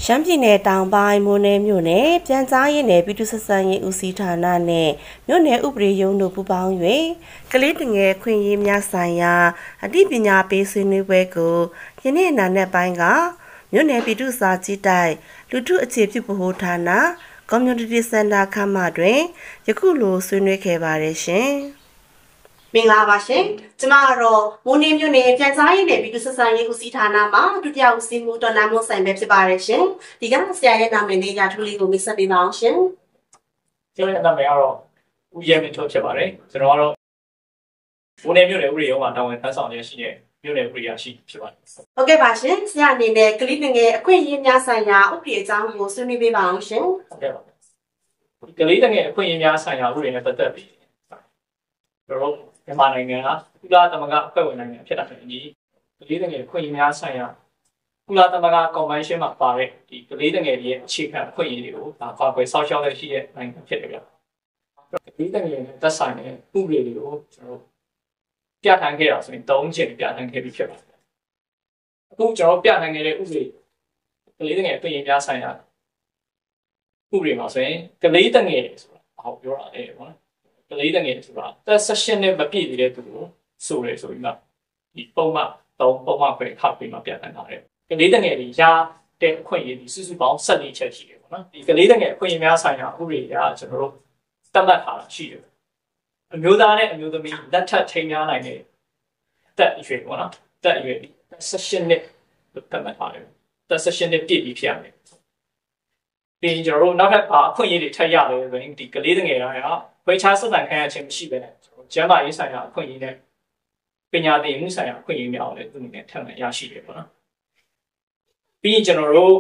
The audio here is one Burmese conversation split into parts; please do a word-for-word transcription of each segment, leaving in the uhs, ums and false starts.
ရှမ်းပြည်နယ်တောင်ပိုင်းမိုးနယ်မြို့နယ်ပြန်ကြားရေးနယ်ပြည်သူ့ဆက်ဆံရေးဦးစီးဌာနနဲ့မြို့နယ်ဥပဒေရုံးတို့ပူးပေါင်း၍ကလေးတငယ်ခွင့်ရေးများဆိုင်ရာအသိပညာပေးဆွေးနွေးပွဲကိုယနေ့နာနဲ့ပိုင်းကမြို့နယ်ပြည်သူ့စာကြည့်တိုက်လူထုအခြေပြုဗဟိုဌာန Community Center ခမ်းမတွင်ယခုလိုဆွေးနွေးခဲ့ပါတယ်ရှင်မင်္ဂလာပါရှင်ကျမကတော့မိုးနေမြို့နယ်ပြန်ကြားရေးနယ်ပြည်သူ့ဆက်ဆံရေးဦးစီးဌာနမှာဒုတိယဦးစီးမှုတော်နာမို့ဆိုင်ပဲဖြစ်ပါတယ်ရှင်ဒီကဆရာရဲ့နာမည်လေးရာထူးလေးကိုမိတ်ဆက်ပေးပါအောင်ရှင်ကျွန်တော်ရဲ့နာမည်ကတော့ဦးရဲမင်းထွန်းဖြစ်ပါတယ်ကျွန်တော်ကတော့မိုးနေမြို့နယ်ဥပဒေရုံးမှာတာဝန်ထမ်းဆောင်ရရှိတဲ့မြို့နယ်ဥပဒေရရှိဖြစ်ပါတယ်ဟုတ်ကဲ့ပါရှင်ဆရာအနေနဲ့ကလေးငယ်အခွင့်အရေးများဆိုင်ရာဥပဒေအကြောင်းကိုဆွေးနွေးပေးပါအောင်ရှင်ဟုတ်ကဲ့ပါကလေးငယ်အခွင့်အရေးများဆိုင်ရာဥပဒေနဲ့ပတ်သက်ပြီးကျွန်တော်မြန်မာနိုင်ငံကကုလသမဂ္ဂအဖွဲ့ဝင်နိုင်ငံဖြစ်တာဖြစ်ပြီးကလေးငယ်ခွင့်ရများဆိုင်ရာကုလသမဂ္ဂကွန်ဗင်းရှင်းမှာပါတဲ့ဒီကလေးငယ်ရဲ့အခြေခံခွင့်ရတွေကိုဒါကွာကွယ်ဆောက်ရှောက်ရရှိတဲ့နိုင်ငံဖြစ်တယ်ဗျ။ကလေးငယ်နဲ့သက်ဆိုင်တဲ့ဥပဒေတွေကိုကျွန်တော်ပြဋ္ဌာန်းခဲ့တာဆိုရင်သုံးချက်ပြဋ္ဌာန်းခဲ့ပြီးဖြစ်ပါတယ်။အခုကျွန်တော်ပြဋ္ဌာန်းခဲ့တဲ့ဥပဒေကလေးငယ်ခွင့်ရများဆိုင်ရာဥပဒေမှာဆိုရင်ကလေးငယ်ဆိုတာဟောပြောတာလေပေါ့နော်ကလေးငယ်ဆိုတာသက်ဆက်ရှင်နဲ့မပြည့်သေးတဲ့သူကိုဆိုရဲဆိုပြီးမှဒီပုံမှန်သုံးပုံမှန်ပဲခောက်ပြီးမှပြတ်တန်းထားတယ်ကလေးငယ်တွေရတဲ့အခွင့်အရေးဒီစုစုပေါင်း၁၄ချက်ရှိတယ်ပေါ့နော်ဒီကလေးငယ်အခွင့်အရေးများဆိုင်ရာဥပဒေကကျွန်တော်တို့သတ်မှတ်ထားတာရှိတယ်အမျိုးသားနဲ့အမျိုးသမီးလက်ထပ်ထိန်းများနိုင်တဲ့တက်အရွယ်ပေါ့နော်တက်အရွယ်ဆက်ရှင်နဲ့သတ်မှတ်ထားတယ်သက်ဆက်ရှင်နဲ့ပြည့်ပြီးဖြစ်ရမယ်ပြီးကျွန်တော်တို့နောက်ထပ်အခွင့်အရေးတွေထပ်ရတယ်ဆိုရင်ဒီကလေးငယ်တွေကဝေချာစတဲ့ခံရခြင်းမရှိဘဲနဲ့ကျန်းမာရေးဆိုင်ရာအခွင့်အရေးနဲ့ပညာသင်မှုဆိုင်ရာအခွင့်အရေးများလည်းသူ့အနေနဲ့ထပ်မံရရှိတယ်ပေါ့နော်ပြီးရင်ကျွန်တော်တို့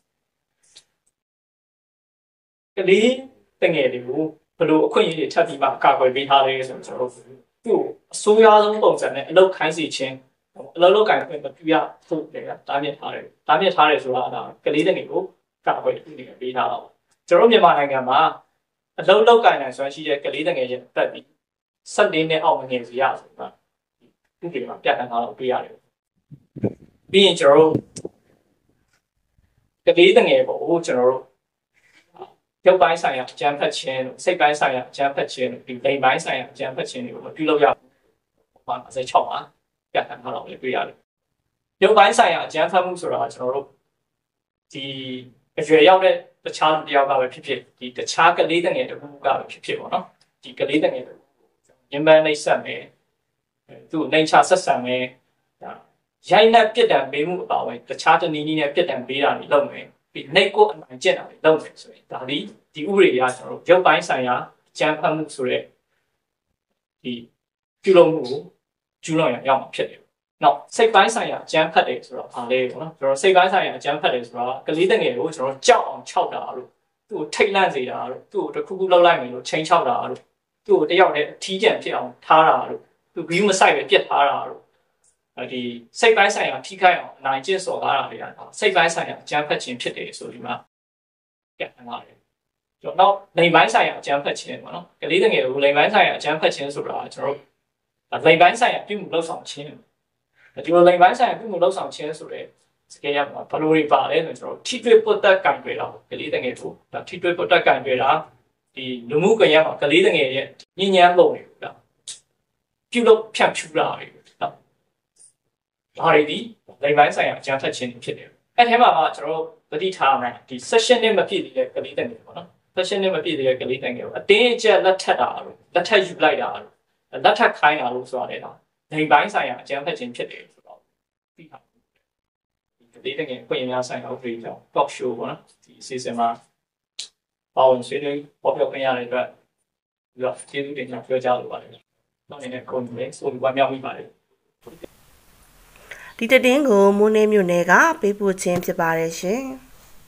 ကလေးတငယ်တွေကိုဘယ်လိုအခွင့်အရေးတွေထပ်ပြီးမှကာကွယ်ပေးထားလဲဆိုတော့ကျွန်တော်တို့သူ့အဆိုးရွားဆုံးပုံစံနဲ့အလုပ်ခိုင်းစီခြင်းအလုပ်လုပ်ကိုင်ခွင့်မပြုရဖို့လည်းတားမြစ်ထားတယ်တားမြစ်ထားတယ်ဆိုတာကကလေးတငယ်ကိုကာကွယ်ပေးထားတာပေါ့ကျွန်တော်မြန်မာနိုင်ငံမှာအလုံးလောက်ကင်နိုင်စွမ်းရှိတဲ့ကလေးငယ်ရဲ့တက်ပြီး၁၄နှစ်အောက်မငယ်စီရဆိုတာဒီဒီမှာပြတ်တန်းထားလို့ပြရတယ်ပြီးရင်ကျွန်တော်တို့ကလေးငယ်ကိုကျွန်တော်တို့ရုပ်ပိုင်းဆိုင်ရာအကြမ်းဖက်ခြင်းတို့စိတ်ပိုင်းဆိုင်ရာအကြမ်းဖက်ခြင်းတို့ဒီလိင်ပိုင်းဆိုင်ရာအကြမ်းဖက်ခြင်းတွေကိုမပြုလုပ်ရဘူးဘာအစိတ်၆မှာပြတ်တန်းထားလို့ပြရတယ်ရုပ်ပိုင်းဆိုင်ရာအကြမ်းဖက်မှုဆိုတာကျွန်တော်တို့ဒီအရွယ်ရောက်တဲ့တခြားတယောက်ကပဲဖြစ်ဖြစ်ဒီတခြားကလေးငယ်တစ်ခုကပဲဖြစ်ဖြစ်ပေါ့နော်ဒီကလေးငယ်တွေညင်ပန်းနှိပ်စက်မယ်သူ့နှိမ်ချဆက်ဆံမယ်ဒါရိုက်နှက်ပြစ်ဒဏ်ပေးမှုအပါအဝင်တခြားတနည်းနည်းနဲ့ပြစ်ဒဏ်ပေးတာတွေလုပ်မယ်ပြီးနှိပ်ကိုအနိုင်ကျင့်တာတွေလုပ်မယ်ဆိုရင်ဒါဒီဒီဥပဒေအရကျွန်တော်တို့ရုပ်ပိုင်းဆိုင်ရာကြမ်းဖက်မှုဆိုတဲ့ဒီပြုလုပ်မှုကိုကျူးလွန်ရအောင်ဖြစ်တယ်နောက်စိတ်ပိုင်းဆိုင်ရာအကျန်းဖတ်တယ်ဆိုတော့ဗာလဲပေါ့နော်ကျွန်တော်စိတ်ပိုင်းဆိုင်ရာအကျန်းဖတ်တယ်ဆိုတော့ကလေးတငယ်ကိုကျွန်တော်ကြောက်အောင်ခြောက်တာလို့သူ့ကိုထိတ်လန့်စေတာလို့သူ့ကိုတစ်ခုခုလောက်လိုက်မယ်လို့ချိန်ချောက်တာလို့သူ့ကိုတယောက်နဲ့အထီးကျန်ဖြစ်အောင်ထားတာလို့သူဂီးမဆိုင်ပဲပြက်ထားတာလို့အဲဒီစိတ်ပိုင်းဆိုင်ရာထိခိုက်အောင်အနိုင်ကျင့်စော်ကားတာတွေကစိတ်ပိုင်းဆိုင်ရာအကျန်းဖတ်ခြင်းဖြစ်တယ်ဆိုပြီးမှပြတ်ထားတယ်ကျွန်တော်လိမ်ပိုင်းဆိုင်ရာအကျန်းဖတ်ခြင်းပေါ့နော်ကလေးတငယ်ကိုလိမ်ပိုင်းဆိုင်ရာအကျန်းဖတ်ခြင်းဆိုတာကျွန်တော်လိမ်ပိုင်းဆိုင်ရာပြုမှုလှုပ်ဆောင်ခြင်းဒီလိုလိမ်ပိုင်းဆိုင်ရာပြုမှုလှုပ်ဆောင်ခြင်းဆိုတဲ့စကေးရမှာဘလိုတွေပါလဲဆိုတော့ထိတွေ့ပုတ်တက်ကင်တွေတော့ကလေးတငယ်တို့ဒါထိတွေ့ပုတ်တက်ကင်တွေတာဒီလူမှုကွန်ရက်မှာကလေးတငယ်ရဲ့ညဉ့်ညမ်းပုံတွေဒါပြုလုပ်ဖြန့်ဖြူတာတွေနော်ဒါတွေဒီလိမ်ပိုင်းဆိုင်ရာအကြမ်းဖက်ခြင်းတွေဖြစ်တယ်အဲ့ထဲမှာကကျွန်တော်သတိထားမယ်ဒီ session နဲ့မပြည့်သေးတဲ့ကလေးတငယ်ပေါ့နော် session နဲ့မပြည့်သေးတဲ့ကလေးတငယ်ကိုအတင်းအကျပ်လက်ထက်တာလို့လက်ထက်ယူလိုက်တာလို့လက်ထက်ခိုင်းတာလို့ဆိုတာလေဒါလိမ်ပိုင်းဆိုင်ရာအကြမ်းဖက်ခြင်းဖြစ်တယ်ဆိုတော့ပြီးတာဒီကလေးတငယ်ခွင့်ရများဆိုင်ရာဥပဒေကြောင့် talk show ပေါ့နော်ဒီ season မှာပေါဝင်ဆွေးနွေးပေါ်ပြောခွင့်ရတဲ့အတွက်ပြီးတော့ကျေးဇူးတင်ကြောင်းပြောကြားလိုပါတယ်နောက်အနေနဲ့ကိုယ်နဲ့ဆိုပြီးဝမ်းမြောက်မိပါတယ်ဒီတည်င်းကိုမိုးနေမြို့နယ်ကပေးပို့ခြင်းဖြစ်ပါတယ်ရှင်